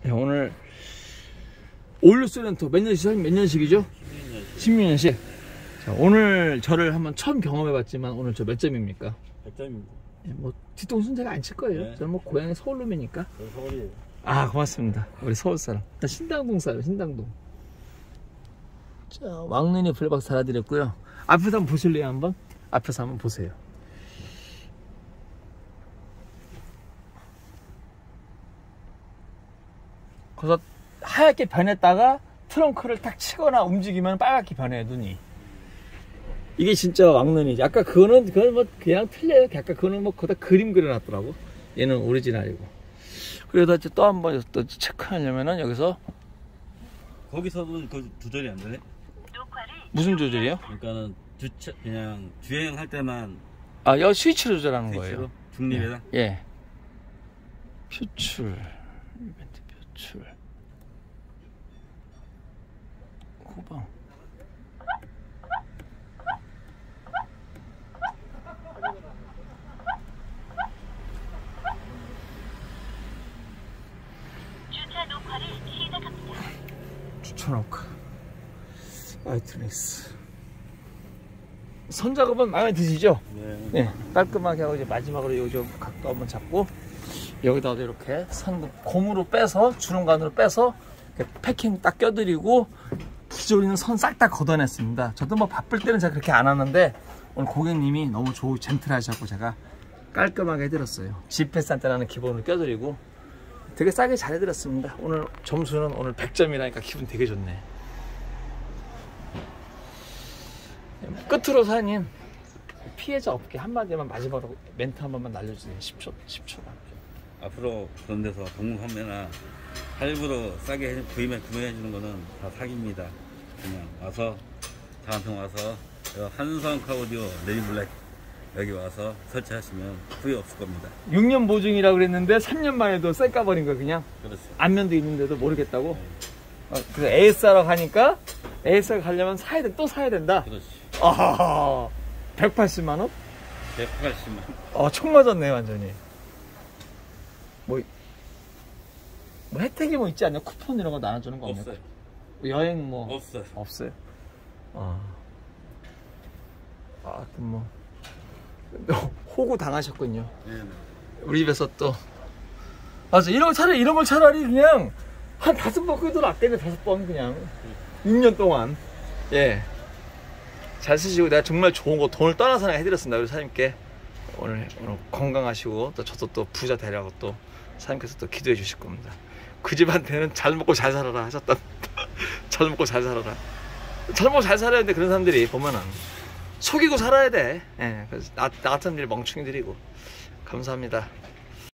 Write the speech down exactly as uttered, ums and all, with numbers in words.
네, 오늘 올루스 렌터 몇 년씩 몇 년식이죠? 십육 년씩. 자, 오늘 저를 한번 처음 경험해봤지만 오늘 저 몇 점입니까? 백 점입니다. 네, 뭐 뒤통수는 제가 안 칠 거예요. 네. 저는 뭐 고향이 서울놈이니까. 저 서울이에요. 아, 고맙습니다. 우리 서울 사람. 일단 신당동 사람, 신당동. 자, 왕눈이 블랙박스 달아드렸고요. 앞에서 한번 보실래요, 한번? 앞에서 한번 보세요. 그래서 하얗게 변했다가 트렁크를 탁 치거나 움직이면 빨갛게 변해요, 눈이. 이게 진짜 왕눈이지. 아까 그거는, 그건 뭐 그냥 틀려요. 아까 그거는 뭐 거기다 그림 그려놨더라고. 얘는 오리지널이고. 그러다 이제 또 한 번 또 체크하려면은 여기서. 거기서는 그 조절이 안 되네? 무슨 조절이요? 그러니까는 주차, 그냥 주행할 때만. 아, 여기 스위치로 조절하는 스위치로? 거예요. 중립에다? 예. 예. 표출. 이벤트 표출. 후방. 주차 녹화를 시작합니다. 주차 녹화. 아이트닉스. 선 작업은 마음에 드시죠? 네. 네. 깔끔하게 하고 이제 마지막으로 요 좀 각도 한번 잡고 여기다가 이렇게 선 고무로 빼서 주름관으로 빼서 패킹 딱 껴드리고 기존에 있는 선 싹 다 걷어냈습니다. 저도 뭐 바쁠 때는 제가 그렇게 안 하는데 오늘 고객님이 너무 좋고 젠틀하셔서 제가 깔끔하게 해드렸어요. 지피에스 안테나는 기본으로 껴드리고 되게 싸게 잘 해드렸습니다. 오늘 점수는 오늘 백 점이라니까 기분 되게 좋네. 끝으로 사장님 피해자 없게 한마디만 마지막으로 멘트 한 번만 날려주세요. 십 초, 십 초만. 앞으로 그런 데서 공무 판매나 할부로 싸게 구입해 구매해 주는 거는 다 사기입니다. 그냥 와서 저한테 와서 한성 카오디오 레이블랙 여기 와서 설치하시면 후회 없을 겁니다. 육 년 보증이라고 그랬는데 삼 년 만에도 쌩 까버린 거 그냥. 그렇죠. 안면도 있는데도 모르겠다고. 어, 그래서 에이에스아르 가니까 에이에스아르 가려면 사야 돼, 또 사야 된다. 그렇지. 아, 백팔십만 원? 백팔십만 원. 어, 총 맞았네 완전히. 뭐, 뭐 혜택이 뭐 있지 않냐? 쿠폰 이런 거 나눠주는 거 없나요? 없어요. 여행 뭐 없어요. 없어요. 아, 아, 뭐 호구 당하셨군요. 네. 우리 집에서 또 맞아, 이런 거 차라리 이런 걸 차라리 그냥 한 다섯 번 끄도 낫겠네. 다섯 번 그냥 육 년 동안. 예, 잘 쓰시고 내가 정말 좋은 거 돈을 떠나서 해드렸습니다. 우리 사장님께 오늘, 오늘 건강하시고 또 저도 또 부자 되라고 또 사장님께서 또 기도해 주실 겁니다. 그 집한테는 잘 먹고 잘 살아라 하셨다. 잘 먹고 잘 살아라. 잘 먹고 잘 살아야 돼. 그런 사람들이 보면은 속이고 살아야 돼. 예, 그래서 나, 나 같은 일 멍충이들이고. 감사합니다.